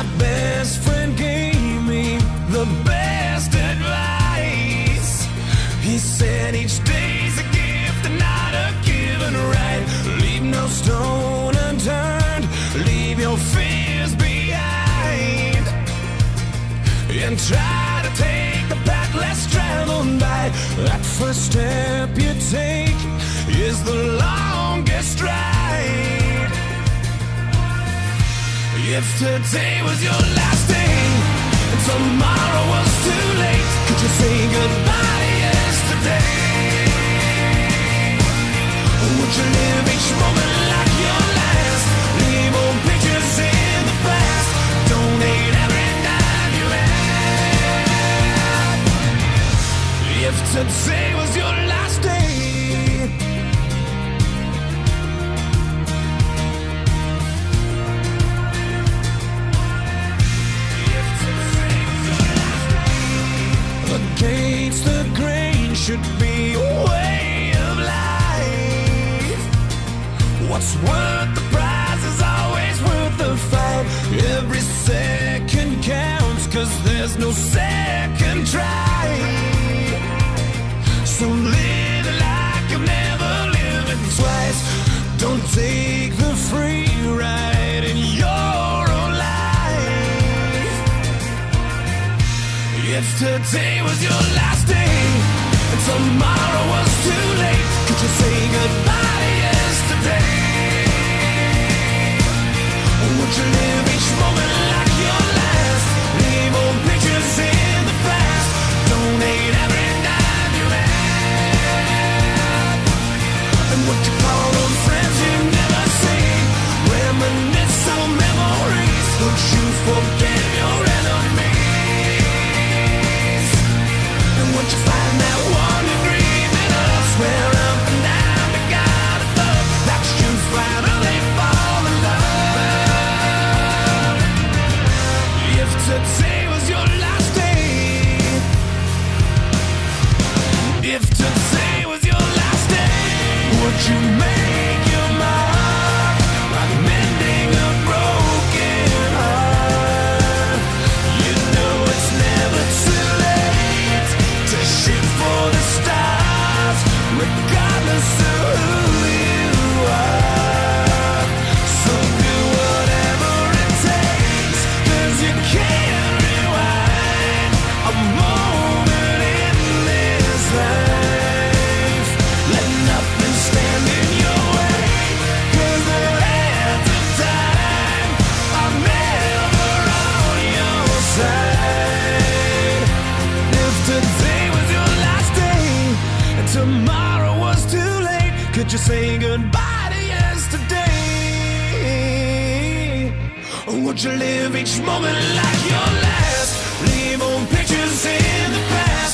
best friend gave me the best advice. He said each day's a gift and not a given right. Leave no stone unturned, leave your fears behind, and try to take the path less traveled by. That first step you take is the longest ride. If today was your last day and tomorrow was too late, could you say goodbye to yesterday? Would you live each moment like your last? Leave old pictures in the past. Donate every dime you have. If today was your last day, against the grain should be a way of life. What's worth the prize is always worth the fight. Every second counts, 'cause there's no second try. So live like you've never lived it twice. Don't take the free ride in your own life. If today was your last day and tomorrow was too late, could you say goodbye to yesterday? Would you live each moment like your last? Leave old pictures in the past. Donate every dime you have. And would you call those friends you never see? Reminisce on memories. Would you forgive your enemies? And would you find that one agreement of swear up and down to God above that you finally fall in love? If today was your last day, if today was your last day, would you make your mark like mending a broken heart? You know it's never too late to shoot for the stars, regardless of who you are. So do whatever it takes, 'cause you can't rewind a moment in this life. Let nothing stand in your way, 'cause the hands of time are never on your side. If today was your last day and tomorrow was too late, could you say goodbye to yesterday? Or would you live each moment like your last? Leave old pictures in the past.